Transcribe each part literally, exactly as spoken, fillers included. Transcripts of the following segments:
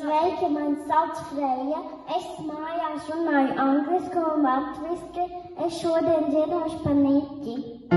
Sveiki, mani sauc Freija. Es mājās runāju angliski un latviski. Es šodien dziedāšu par Niķi.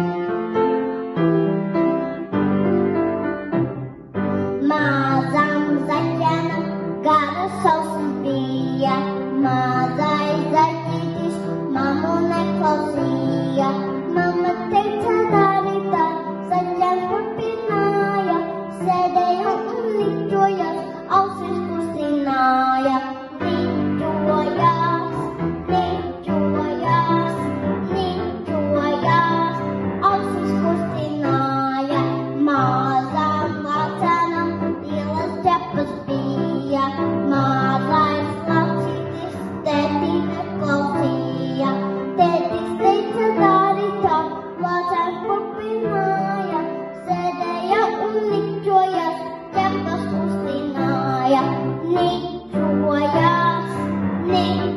Mazam zaķenam gara sausums bija. Mazais zaķītis mammu neklausīja. Mamma teica dari tā, zaķens turpināja. Sēdēja un niķojās, ausis kustināja. Niķojās, niķojās, niķojās, ausis kustināja. Mazam vacenam lielas ķepas bija. Mazais lacītis tēti neklausīja. Tētis teica dari tā, vecens turpināja. Sēdēja un niķojās, ķepas kustināja. Niķojās, niķojās.